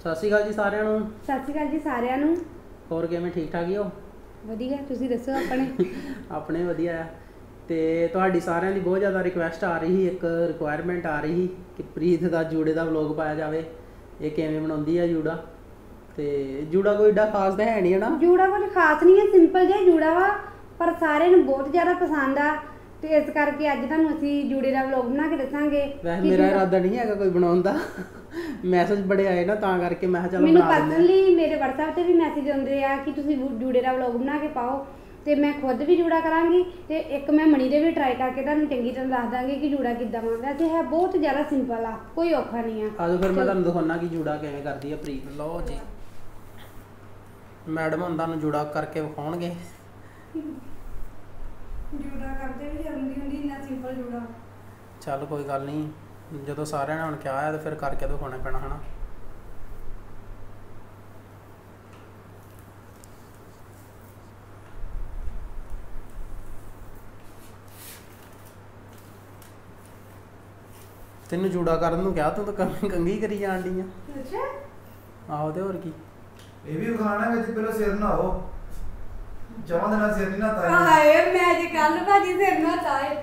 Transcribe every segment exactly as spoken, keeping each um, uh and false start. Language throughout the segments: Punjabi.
ਸਤਿ ਸ਼੍ਰੀ ਅਕਾਲ ਜੀ ਸਾਰਿਆਂ ਨੂੰ। ਸਤਿ ਸ਼੍ਰੀ ਅਕਾਲ ਜੀ ਸਾਰਿਆਂ ਨੂੰ। ਹੋਰ ਕਿਵੇਂ ਠੀਕ ਠਾਕ ਹੀ ਹੋ? ਵਧੀਆ, ਤੁਸੀਂ ਦੱਸੋ ਆਪਣੇ? ਆਪਣੇ ਵਧੀਆ ਆ। ਤੇ ਤੁਹਾਡੀ ਸਾਰਿਆਂ ਦੀ ਬਹੁਤ ਜ਼ਿਆਦਾ ਰਿਕੁਐਸਟ ਆ ਰਹੀ ਸੀ, ਇੱਕ ਰਿਕੁਆਇਰਮੈਂਟ ਆ ਰਹੀ ਸੀ ਕਿ ਪ੍ਰੀਤ ਦਾ ਜੂੜੇ ਦਾ ਵਲੋਗ ਪਾਇਆ ਜਾਵੇ। ਇਹ ਕਿਵੇਂ ਬਣਾਉਂਦੀ ਆ ਜੂੜਾ। ਤੇ ਜੂੜਾ ਕੋਈ ਏਡਾ ਖਾਸ ਤਾਂ ਹੈ ਨਹੀਂ ਹੈ ਨਾ? ਜੂੜਾ ਕੁਝ ਖਾਸ ਨਹੀਂ ਹੈ, ਸਿੰਪਲ ਜਿਹਾ ਜੂੜਾ ਵਾ, ਪਰ ਸਾਰਿਆਂ ਨੂੰ ਬਹੁਤ ਜ਼ਿਆਦਾ ਪਸੰਦ ਆ। ਤੇ ਇਸ ਕਰਕੇ ਅੱਜ ਤੁਹਾਨੂੰ ਅਸੀਂ ਜੂੜੇ ਦਾ ਵਲੋਗ ਬਣਾ ਕੇ ਦੱਸਾਂਗੇ। ਵੈਸੇ ਮੇਰਾ ਇਰਾਦਾ ਨਹੀਂ ਹੈਗਾ ਕੋਈ ਬਣਾਉਣ ਦਾ, ਮੈਸੇਜ ਬੜੇ ਆਏ ਨਾ ਤਾਂ ਕਰਕੇ ਮੈਂ ਕਿਹਾ ਚਲੋ ਮੈਨੂੰ ਪਰਸਨਲੀ ਮੇਰੇ WhatsApp ਤੇ ਵੀ ਮੈਸੇਜ ਆਉਂਦੇ ਆ ਕਿ ਤੁਸੀਂ ਜੂੜੇ ਦਾ ਵਲੋਗ ਬਣਾ ਕੇ ਪਾਓ, ਤੇ ਮੈਂ ਖੁਦ ਵੀ ਜੂੜਾ ਕਰਾਂਗੀ ਤੇ ਇੱਕ ਮੈਂ ਮਣੀ ਦੇ ਵੀ ਟਰਾਈ ਕਰਕੇ ਤੁਹਾਨੂੰ ਚੰਗੀ ਤਰ੍ਹਾਂ ਦੱਸ ਦਾਂਗੀ ਕਿ ਜੂੜਾ ਕਿੱਦਾਂ ਬਣਦਾ। ਵੈਸੇ ਹੈ ਬਹੁਤ ਜ਼ਿਆਦਾ ਸਿੰਪਲ ਆ, ਕੋਈ ਔਖਾ ਨਹੀਂ ਆ। ਆਜੋ ਫਿਰ ਮੈਂ ਤੁਹਾਨੂੰ ਦਿਖਾਉਣਾ ਕਿ ਜੂੜਾ ਕਿਵੇਂ ਕਰਦੀ ਆ ਪ੍ਰੀਤ। ਲਓ ਜੀ, ਮੈਡਮ ਹੁਣ ਤੁਹਾਨੂੰ ਜੂੜਾ ਕਰਕੇ ਵਿਖਾਉਣਗੇ। ਜੂੜਾ ਕਰਦੇ ਵੀ ਜਲਦੀ ਹੁੰਦੀ, ਇੰਨਾ ਸਿੰਪਲ ਜੂੜਾ। ਚੱਲ ਕੋਈ ਗੱਲ ਨਹੀਂ, ਜਦੋਂ ਸਾਰਿਆਂ ਨੇ ਹੁਣ ਕਿਹਾ ਆ ਤਾਂ ਫਿਰ ਕਰਕੇ ਦਿਖਾਉਣਾ ਪੈਣਾ ਹਨਾ। ਤੈਨੂੰ ਜੂੜਾ ਕਰਨ ਨੂੰ ਕਿਹਾ, ਤੂੰ ਤਾਂ ਕੰਗੀ ਕੰਗੀ ਕਰੀ ਜਾਣ ਡਈ ਆ। ਅੱਛਾ, ਆਹੋ ਤੇ ਹੋਰ ਕੀ। ਇਹ ਵੀ ਵਿਖਾਣਾ ਵਿੱਚ ਪਹਿਲਾਂ ਸਿਰ ਨਹਾਓ, ਜਮਾਂ ਦੇ ਨਾਲ ਸਿਰ ਨਹੀਂ ਨਹਾਤਾ। ਹਾਏ ਮੈਂ ਜੇ ਕੱਲ ਭਾਜੀ ਸਿਰ ਨਾ ਤਾਏ।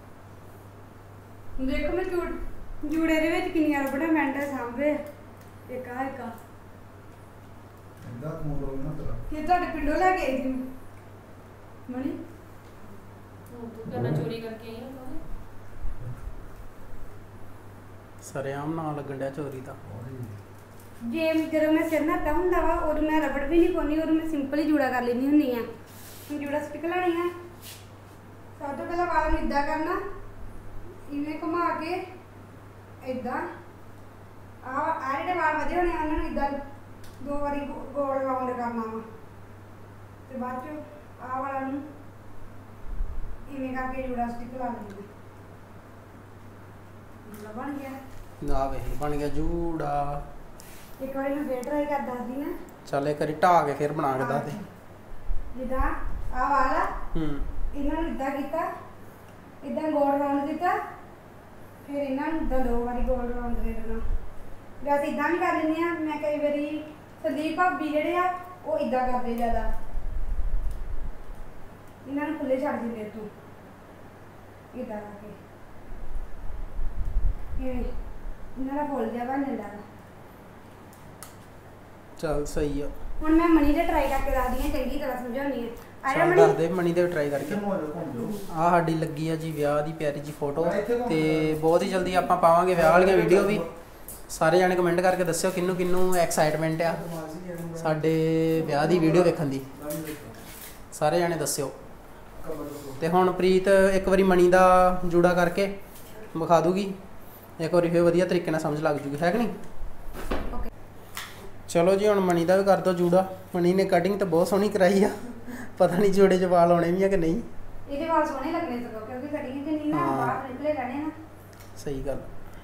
ਦੇਖੋ ਮੈਂ ਜੂੜ ਜੂੜੇ ਦੇ ਵਿੱਚ ਕਿੰਨੀਆਂ ਰਬੜਾਂ ਮੈਂਟਾ ਸਾਂਭੇ, ਇੱਕ ਆ ਇੱਕ ਆ। ਇੰਦਾ ਖੂਨ ਰੋਲ ਨਾ ਤੇਰਾ। ਕਿ ਤੁਹਾਡੇ ਪਿੰਡੋਂ ਲੈ ਕੇ ਆਈ ਸੀ ਮਣੀ। ਉਹ ਤੂੰ ਕਰਨਾ ਚੋਰੀ ਕਰਕੇ ਆਈ ਹੋ। ਸਰਿਆਮ ਨਾ ਲੱਗਣ ਡਿਆ ਚੋਰੀ ਦਾ। ਜੇ ਜਦੋਂ ਮੈਂ ਸਿਰ ਨਹਾਤਾ ਹੁੰਦਾ ਵਾ ਉਦੋਂ ਮੈਂ ਰਬੜ ਵੀ ਨਹੀਂ ਪਾਉਂਦੀ, ਉਦੋਂ ਮੈਂ ਸਿੰਪਲ ਹੀ ਜੂੜਾ ਕਰ ਲੈਂਦੀ ਹੁੰਦੀ ਆ। ਹੁਣ ਜੂੜਾ ਸਟਿਕ ਲਾਣੀ ਆ। ਸਭ ਤੋਂ ਪਹਿਲਾਂ ਵਾਲਾਂ ਨੂੰ ਇੱਦਾਂ ਕਰਨਾ, ਇਵੇਂ ਘੁਮਾ ਕੇ ਇੱਦਾਂ। ਆ ਆ ਜਿਹੜੇ ਵਾਲ ਵਧੇ ਹੋਣੇ ਉਹਨਾਂ ਨੂੰ ਇੱਦਾਂ ਦੋ ਵਾਰੀ ਗੋਲ ਰਾਉਂਡ ਕਰਨਾ ਵਾ, ਤੇ ਬਾਅਦ ਚ ਆਹ ਵਾਲਾਂ ਨੂੰ ਇਵੇਂ ਕਰਕੇ ਜੂੜਾ ਸਟਿਕ ਲਾ ਲੈਣਾ। ਜੂੜਾ ਬਣ ਗਿਆ। ਨਾ ਵੇਖ ਬਣ ਗਿਆ ਜੂੜਾ। ਇੱਕ ਵਾਰੀ ਮੈਂ ਫੇਰ ਟਰਾਈ ਕਰ ਦੱਸਦੀ ਨਾ। ਚੱਲ ਇੱਕ ਵਾਰੀ ਢਾਹ ਕੇ ਫਿਰ ਬਣਾ ਕੇ ਦੱਸ ਦੇ। ਜਿੱਦਾਂ ਆਹ ਵਾਲ ਆ, ਹੂੰ, ਇਹਨਾਂ ਨੂੰ ਇੱਦਾਂ ਕੀਤਾ, ਇੱਦਾਂ ਗੋਲ ਰਾਉਂਡ ਦਿੱਤਾ, ਫਿਰ ਇਹਨਾਂ ਨੂੰ ਇੱਦਾਂ ਦੋ ਵਾਰੀ ਗੋਲ ਰਾਉਂਡ ਦੇ ਦੇਣਾ। ਵੈਸੇ ਇੱਦਾਂ ਵੀ ਕਰ ਲੈਂਦੇ ਆ, ਮੈਂ ਕਈ ਵਾਰੀ ਸੰਦੀਪ ਭਾਬੀ ਜਿਹੜੇ ਆ ਉਹ ਇੱਦਾਂ ਕਰਦੇ ਜ਼ਿਆਦਾ, ਇਹਨਾਂ ਨੂੰ ਖੁੱਲੇ ਛੱਡ ਦਿੰਦੇ ਤੂੰ ਇੱਦਾਂ ਕਰਕੇ। ਇਹ ਇਹਨਾਂ ਦਾ ਫੁੱਲ ਜਿਹਾ ਬਣ ਜਾਂਦਾ ਵਾ। ਚੱਲ ਸਹੀ ਆ। ਹੁਣ ਮੈਂ ਮਣੀ ਦੇ ਟਰਾਈ ਕਰਕੇ ਦੱਸਦੀ ਹਾਂ, ਚੰਗੀ ਤਰ੍ਹਾਂ ਸਮਝਾਉਣੀ ਹੈ। ਆਇਆ ਚੱਲ ਮਣੀ? ਦੱਸ ਦੇ ਮਣੀ ਦੇ ਟਰਾਈ ਕਰਕੇ। ਘੁੰਮੋ ਜੋ ਘੁੰਮ ਜੋ। ਆਹ ਸਾਡੀ ਲੱਗੀ ਆ ਜੀ ਵਿਆਹ ਦੀ ਪਿਆਰੀ ਜੀ ਫੋਟੋ, ਤੇ ਬਹੁਤ ਹੀ ਜਲਦੀ ਆਪਾਂ ਪਾਵਾਂਗੇ ਵਿਆਹ ਵਾਲੀਆਂ ਵੀਡੀਓ ਵੀ। ਸਾਰੇ ਜਾਣੇ ਕਮੈਂਟ ਕਰਕੇ ਦੱਸਿਓ ਕਿੰਨੂੰ ਕਿੰਨੂੰ ਐਕਸਾਈਟਮੈਂਟ ਆ ਸਾਡੇ ਵਿਆਹ ਦੀ ਵੀਡੀਓ ਵੇਖਣ ਦੀ। ਸਾਰੇ ਜਾਣੇ ਦੱਸਿਓ। ਤੇ ਹੁਣ ਪ੍ਰੀਤ ਇੱਕ ਵਾਰੀ ਮਣੀ ਦਾ ਜੂੜਾ ਕਰਕੇ ਵਿਖਾ ਦੂਗੀ, ਇੱਕ ਵਾਰੀ ਫਿਰ ਵਧੀਆ ਤਰੀਕੇ ਨਾਲ ਸਮਝ ਲੱਗ ਜੂਗੀ, ਹੈ ਕਿ ਨਹੀਂ? ਚਲੋ ਜੀ ਹੁਣ ਮਣੀ ਦਾ ਵੀ ਕਰ ਦੋ ਜੂੜਾ। ਮਣੀ ਨੇ ਕਟਿੰਗ ਤਾਂ ਬਹੁਤ ਸੋਹਣੀ ਕਰਾਈ ਆ, ਪਤਾ ਨਹੀਂ ਜੋੜੇ 'ਚ ਵਾਲ ਆਉਣੇ ਵੀ ਆ ਕਿ ਨਹੀਂ। ਇਹਦੇ ਵਾਲ ਸੋਹਣੇ ਲੱਗਣੇ ਸਗੋਂ, ਕਿਉਂਕਿ ਕਟਿੰਗ ਤੇ ਨਹੀਂ ਨਾ ਬਾਹਰ ਨਿਕਲੇ ਰਹਿਣੇ ਨਾ। ਸਹੀ ਗੱਲ।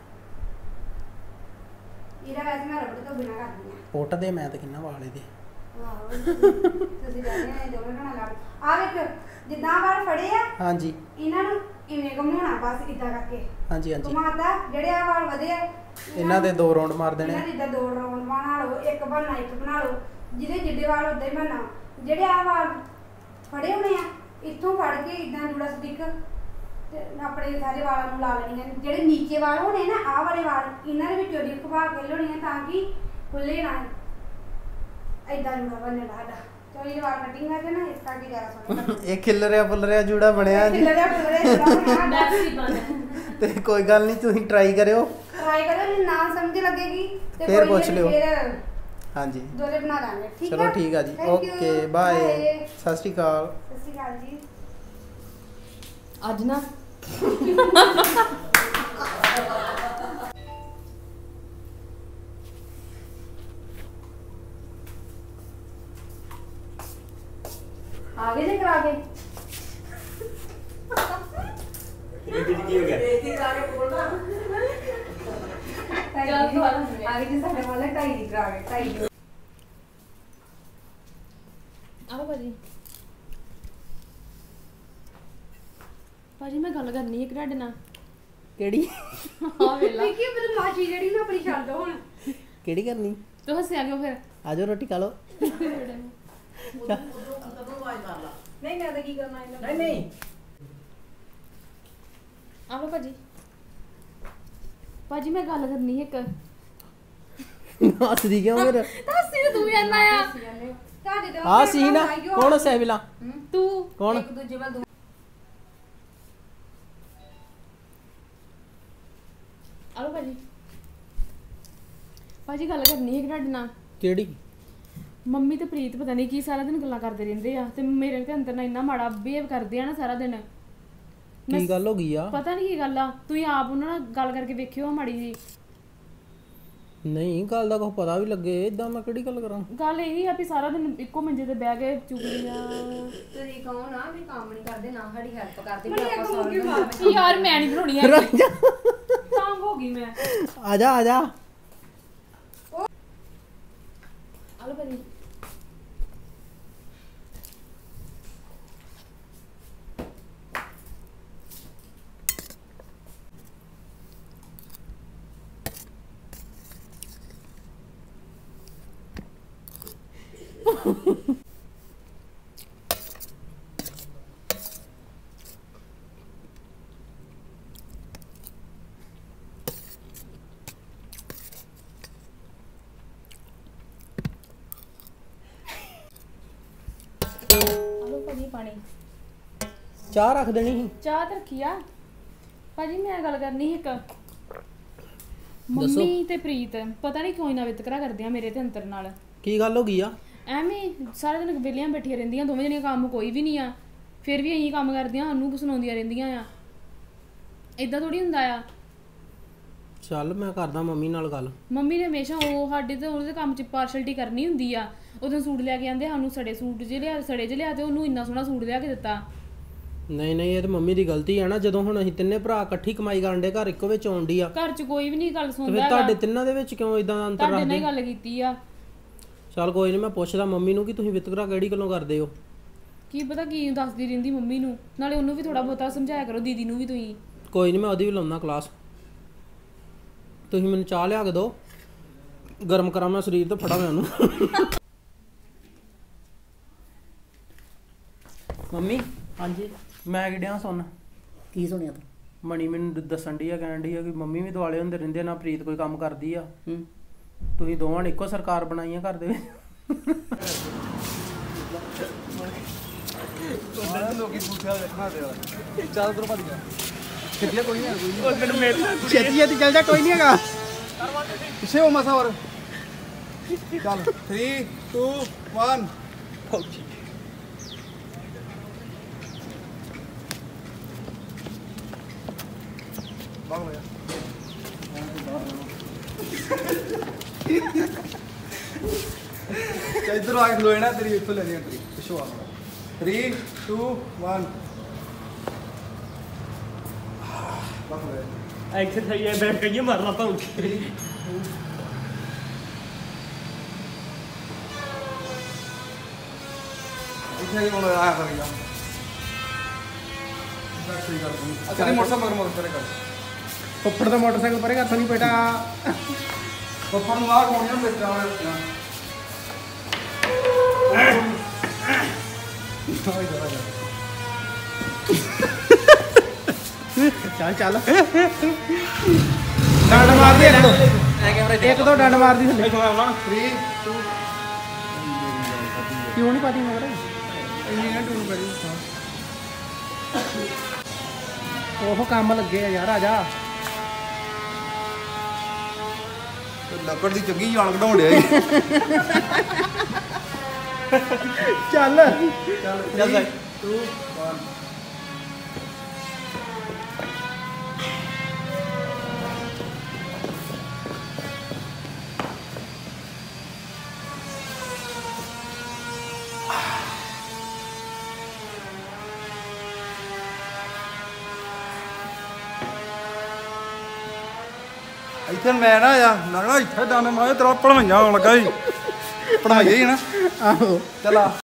ਇਹਦਾ ਵੈਸੇ ਮੈਂ ਰਬੜ ਤੋਂ ਬਿਨਾ ਕਰਦੀ ਆ। ਪੁੱਟ ਦੇ, ਮੈਂ ਤਾਂ ਕਿੰਨਾ ਵਾਲ ਇਹਦੇ। ਵਾਹ ਤੁਸੀਂ ਜਾਣਦੇ ਆ ਦੋਵੇਂ ਘਣਾ ਲੜ ਆ ਵੇਖ, ਜਿੱਦਾਂ ਵਾਲ ਫੜੇ ਆ ਹਾਂਜੀ, ਇਹਨਾਂ ਨੂੰ ਇਵੇਂ ਘੁਮਾਉਣਾ ਬਸ ਇੱਦਾਂ ਕਰਕੇ। ਹਾਂਜੀ ਹਾਂਜੀ। ਘੁਮਾਤਾ, ਜਿਹੜੇ ਆ ਵਾਲ ਵਧੇ ਆ ਇਹਨਾਂ ਦੇ ਦੋ ਰਾਉਂਡ ਮਾਰ ਦੇਣੇ। ਇਹਨਾਂ ਦੇ ਇੱਦਾਂ ਦੋ ਰਾਉਂਡ ਬਣਾ ਲਓ, ਇੱਕ ਬਣਨਾ ਇੱਕ ਬਣਾ ਲਓ, ਜਿਹਦੇ ਜਿੱਡੇ ਵਾਲ ਉਦਾਂ ਹੀ ਬਣਨਾ। ਜਿਹੜੇ ਆ ਵਾਲ ਫੜੇ ਹੋਣੇ ਆ, ਇੱਥੋਂ ਫੜ ਕੇ ਇੱਦਾਂ ਜੂੜਾ ਸਟਿਕ ਤੇ ਆਪਣੇ ਸਾਰੇ ਵਾਲਾਂ ਨੂੰ ਲਾ ਲੈਣੀਆਂ। ਜਿਹੜੇ ਨੀਚੇ ਵਾਲ ਹੋਣੇ ਨਾ, ਆਹ ਵਾਲੇ ਵਾਲ, ਇਹਨਾਂ ਦੇ ਵਿੱਚੋਂ ਦੀ ਘੁਮਾ ਕੇ ਲਾਉਣੀਆਂ ਤਾਂ ਕਿ ਖੁੱਲੇ ਨਾ। ਏਦਾਂ ਜੂੜਾ ਬਣਨਾ ਸਾਡਾ। ਚਲੋ ਇਹ ਵਾਲ ਕਟਿੰਗ ਆ ਕੇ ਨਾ ਇਸ ਕਰਕੇ ਜ਼ਿਆਦਾ ਸੋਹਣਾ ਲੱਗਦਾ। ਇਹ ਖਿਲਰਿਆ ਫੁੱਲਰਿਆ ਜੂੜਾ ਬਣਿਆ ਜੀ। ਖਿਲਰਿਆ ਫੁੱਲਰਿਆ ਜੂੜਾ ਬਣਿਆ। ਮੈਕਸੀ ਬਣ। ਤੇ ਕੋਈ ਗੱਲ ਨਹੀਂ, ਤੁਸੀਂ ਟਰਾਈ ਕਰਿਓ, ਟਰਾਈ ਕਰੋ, ਜੇ ਨਾ ਸਮਝ ਲੱਗੇਗੀ ਤੇ ਫਿਰ ਕੋਈ ਪੁੱਛ ਲਿਓ। ਫਿਰ ਹਾਂਜੀ ਦੋਲੇ ਬਣਾ ਦਾਂਗੇ। ਠੀਕ ਆ, ਚਲੋ ਠੀਕ ਆ ਜੀ। Thank you. Okay bye, Bye. ਸਤਿ ਸ਼੍ਰੀ ਅਕਾਲ। ਸਤਿ ਸ਼੍ਰੀ ਅਕਾਲ ਜੀ। ਅੱਜ ਨਾ ਆ ਗਏ ਜੇ ਕਰਾ ਕੇ ਇਹ ਕੀ ਹੋ ਗਿਆ? ਬੇਇੱਜ਼ਤੀ ਕਰਾ ਕੇ ਬੋਲਣਾ। ਆ ਗਏ ਜੀ ਸਾਡੇ ਵਾਲੇ ਢਾਈ ਦੀ ਕਰਾ ਕੇ ਢਾਈ ਦੀ। ਆਓ ਭਾਜੀ। ਭਾਜੀ ਮੈਂ ਗੱਲ ਕਰਨੀ ਹੈ ਕਿ ਤੁਹਾਡੇ ਨਾਲ। ਕਿਹੜੀ ਹਾਂ ਵੇਲਾ ਦੇਖੀ ਬਦਮਾਸ਼ੀ ਜਿਹੜੀ ਨਾ ਆਪਣੀ ਛੱਡ ਦੋ ਹੁਣ। ਕਿਹੜੀ ਕਰਨੀ? ਤੂੰ ਹੱਸਿਆ ਕਿਉਂ ਫਿਰ? ਆ ਜਾਓ ਰੋਟੀ ਖਾ ਲਓ। ਨਹੀਂ ਮੈਂ ਤਾਂ ਕੀ ਕਰਨਾ ਇਹਨਾਂ ਨਹੀਂ ਨਹੀਂ ਆਲੋ ਭਾਜੀ। ਭਾਜੀ ਮੈਂ ਗੱਲ ਕਰਨੀ ਇੱਕ। ਹੱਸਦੀ ਕਿਉਂ ਫਿਰ? ਹੱਸੀ ਤੂੰ ਵੀ ਆਨਾ ਆ। ਤੁਹਾਡੇ ਤੇ ਆ ਸੀ ਨਾ ਕੌਣ ਹੱਸਿਆ ਬਿਲਾ? ਤੂੰ ਕੌਣ? ਇੱਕ ਦੂਜੇ ਵੱਲ ਦੋ ਆਲੋ ਭਾਜੀ। ਭਾਜੀ ਗੱਲ ਕਰਨੀ ਹੈ ਤੁਹਾਡੇ ਨਾਲ। ਕਿਹੜੀ? ਮੰਮੀ ਤੇ ਪ੍ਰੀਤ ਪਤਾ ਨਹੀਂ ਕੀ ਸਾਰਾ ਦਿਨ ਗੱਲਾਂ ਕਰਦੇ ਰਹਿੰਦੇ ਆ ਤੇ ਮੇਰੇ ਤੇ ਅੰਦਰ ਨਾਲ ਇੰਨਾ ਮਾੜਾ ਬਿਹੇਵ ਕਰਦੇ ਆ ਨਾ ਸਾਰਾ ਦਿਨ। ਕੀ ਗੱਲ ਹੋ ਗਈ ਆ? ਪਤਾ ਨਹੀਂ ਕੀ ਗੱਲ ਆ, ਤੁਸੀਂ ਆਪ ਉਹਨਾਂ ਨਾਲ ਗੱਲ ਕਰਕੇ ਵੇਖਿਓ ਮਾੜੀ ਜੀ। ਨਹੀਂ ਗੱਲ ਦਾ ਕੁਛ ਪਤਾ ਵੀ ਲੱਗੇ, ਇਦਾਂ ਮੈਂ ਕਿਹੜੀ ਗੱਲ ਕਰਾਂ? ਗੱਲ ਇਹ ਆ ਵੀ ਸਾਰਾ ਦਿਨ ਇੱਕੋ ਮੰਜੇ ਤੇ ਬਹਿ ਕੇ ਚੁਗਲੀਆਂ। ਤੁਸੀਂ ਕਹੋ ਨਾ ਵੀ ਕੰਮ ਨਹੀਂ ਕਰਦੇ ਨਾ ਸਾਡੀ ਹੈਲਪ ਕਰਦੇ ਵੀ ਆਪਾਂ ਸਾਰਾ ਯਾਰ ਮੈਂ ਨਹੀਂ ਬਣਾਉਣੀ ਆ। ਤੰਗ ਹੋ ਗਈ ਮੈਂ। ਆ ਜਾ ਆ ਜਾ। ਆਲੋ ਭਾਜੀ। ਆਲੋ ਭਾਜੀ ਪਾਣੀ। ਚਾਹ ਰੱਖ ਦੇਣੀ ਸੀ। ਚਾਹ ਤਾਂ ਰੱਖੀ ਆ ਭਾਜੀ। ਮੈਂ ਗੱਲ ਕਰਨੀ ਸੀ ਇੱਕ। ਮੰਮੀ ਤੇ ਪ੍ਰੀਤ ਪਤਾ ਨਹੀਂ ਕਿਉਂ ਇਨਾ ਵਿਤਕਰਾ ਕਰਦੇ ਆ ਮੇਰੇ ਤੇ ਅੰਤਰ ਨਾਲ। ਕੀ ਗੱਲ ਹੋ ਗਈ ਆ? ਐਵੇਂ ਸਾਰਾ ਦਿਨ ਵਿਹਲੀਆਂ ਬੈਠੀਆਂ ਰਹਿੰਦੀਆਂ ਦੋਵੇਂ ਜਣੀਆਂ, ਕੰਮ ਕੋਈ ਵੀ ਨਹੀਂ ਆ, ਫਿਰ ਵੀ ਅਸੀਂ ਕੰਮ ਕਰਦੀਆਂ ਸਾਨੂੰ ਸੁਣਾਉਂਦੀਆਂ ਰਹਿੰਦੀਆਂ ਆ। ਇਦਾਂ ਥੋੜੀ ਹੁੰਦਾ ਆ। ਚੱਲ ਮੈਂ ਕਰਦਾ ਮੰਮੀ ਨਾਲ ਗੱਲ। ਮੰਮੀ ਨੇ ਹਮੇਸ਼ਾ ਉਹ ਸਾਡੇ ਤੇ ਉਹਦੇ ਕੰਮ 'ਚ ਪਾਰਸ਼ਲਟੀ ਕਰਨੀ ਹੁੰਦੀ ਆ। ਉਦੋਂ ਸੂਟ ਲਿਆ ਕੇ ਆਂਦੇ ਸਾਨੂੰ ਸੜੇ ਸੂਟ ਜੇ ਲਿਆ ਸੜੇ ਜੇ ਲਿਆ ਤੇ ਉਹਨੂੰ ਇੰਨਾ ਸੋਹਣਾ ਸੂਟ ਲਿਆ ਕੇ ਦਿੱਤਾ। ਨਹੀਂ ਨਹੀਂ ਇਹ ਤਾਂ ਮੰਮੀ ਦੀ ਗਲਤੀ ਆ ਨਾ। ਜਦੋਂ ਹੁਣ ਅਸੀਂ ਤਿੰਨੇ ਭਰਾ ਇਕੱਠੀ ਕਮਾਈ ਕਰਨ ਦੇ ਘਰ ਇੱਕੋ ਵਿੱਚ ਆਉਂਦੀ ਆ, ਘਰ 'ਚ ਕੋਈ ਵੀ ਨਹੀਂ ਗੱਲ ਤੇ ਸੁਣਦਾ ਫਿਰ ਹੈਗਾ। ਤੁਹਾਡੇ ਤਿੰਨਾਂ ਦੇ ਵਿੱਚ ਕਿਉਂ ਇਦਾਂ ਅੰਤਰ ਤੁਹਾਡੇ ਨਾਲ ਹੀ ਰੱਖਦੇ? ਗੱਲ ਕੀਤੀ ਆ। ਚੱਲ ਕੋਈ ਨਹੀਂ, ਮੈਂ ਪੁੱਛਦਾ ਮੰਮੀ ਨੂੰ ਕਿ ਤੁਸੀਂ ਵਿਤਕਰਾ ਕਿਹੜੀ ਗੱਲੋਂ ਕਰਦੇ ਹੋ। ਕੀ ਪਤਾ ਕੀ ਦੱਸਦੀ ਰਹਿੰਦੀ ਮੰਮੀ ਨੂੰ, ਨਾਲੇ ਉਹਨੂੰ ਵੀ ਥੋੜਾ ਬਹੁਤਾ ਸਮਝਾਇਆ ਕਰੋ, ਦੀਦੀ ਨੂੰ ਵੀ ਤੁਸੀਂ। ਕੋਈ ਨਹੀਂ ਮੈਂ ਉਹਦੀ ਵੀ ਲਾਉਣਾ ਕਲਾਸ। ਤੁਸੀਂ ਮੈਨੂੰ ਚਾਹ ਲਿਆ ਕੇ ਦਿਓ, ਗਰਮ ਕਰਾਂ ਮੈਂ ਸਰੀਰ ਤੋਂ ਫੜਾ ਮੈਂ ਉਹਨੂੰ। ਮੰਮੀ ਹਾਂਜੀ ਮੈਂ ਕਿਹੜਿਆਂ ਸੁਣ ਕੀ ਸੁਣਿਆ ਤੂੰ? ਮਣੀ ਮੈਨੂੰ ਦ- ਦੱਸਣ ਡਈ ਆ, ਕਹਿਣ ਡਈ ਆ ਕਿ ਮੰਮੀ ਵੀ ਦੁਆਲੇ ਹੁੰਦੇ ਰਹਿੰਦੇ ਨਾ, ਪ੍ਰੀਤ ਕੋਈ ਕੰਮ ਕਰਦੀ ਆ। ਹੂੰ ਤੁਸੀਂ ਦੋਵਾਂ ਨੇ ਇੱਕੋ ਸਰਕਾਰ ਬਣਾਈ ਆ ਘਰ ਦੇ ਵਿੱਚ। ਛੇਤੀ ਛੇਤੀ ਚੱਲ ਜਾ, ਕੋਈ ਨਹੀਂ ਹੈਗਾ ਪਿੱਛੇ ਹੋ ਮਸਾ ਹੋਰ। ਚੱਲ ਥ੍ਰੀ ਟੂ ਵਨ। ਬਾਗ ਲਿਆ ਇਧਰ ਆ ਕੇ ਖਲੋਏ ਨਾ, ਤੇਰੀ ਇੱਥੋਂ ਲੈ ਲਈ ਐਂਟਰੀ। ਪਿੱਛੋਂ ਆ ਥ੍ਰੀ ਟੂ ਵਨ। ਬਾਗ ਲਿਆ एक्सरसाइज है बैठ के ये मार रहा था उठ के ਇੱਥੇ ਹੀ ਹੁਣ ਆਇਆ ਕਰ ਗਿਆ। ਸਹੀ ਗੱਲ ਤੂੰ ਅੱਛਾ ਨਹੀਂ ਮੋਟਰਸਾਈਕਲ ਮਗਰ ਮਗਰ ਕਰੇ ਕਰ। ਪੱਪੜ ਦਾ ਮੋਟਰਸਾਈਕਲ ਪਰੇ ਕਰ ਨਹੀਂ ਬੇਟਾ। ਬੱਫਰ ਨੂੰ ਆਹ ਕੋਣੀਆਂ ਵਿੱਚ ਆਉਣਾ। ਚੱਲ ਚੱਲ ਡੰਡ ਮਾਰਦੀ ਇੱਕ ਦੋ ਇੱਕ ਦੋ ਡੰਡ ਮਾਰਦੀ ਥੱਲੇ। ਥ੍ਰੀ ਟੂ ਕਿਉਂ ਨਹੀਂ ਪਾਦੀ ਮਗਰ? ਇੰਨੀ ਨਾ ਟੂਨ ਕਰੀ। ਉਹ ਕੰਮ ਲੱਗੇ ਆ ਯਾਰ, ਆ ਜਾ। ਲੱਕੜ ਦੀ ਚੰਗੀ ਜਾਨ ਕਢਾਉਣ ਡਿਆ ਈ। ਚੱਲ ਚੱਲ ਥ੍ਰੀ ਟੂ ਵਨ। ਇੱਥੇ ਮੈਂ ਨਾ ਆਇਆ ਨਾ ਨਾ ਇੱਥੇ ਡਾਨੇ ਮਾਰੇ ਤੇਰਾ ਭਲਵਈਆਂ ਆਉਣ ਲੱਗਾ ਸੀ। ਪੜਾਈ ਹੀ ਨਾ। ਆਹੋ ਚੱਲ ਆ।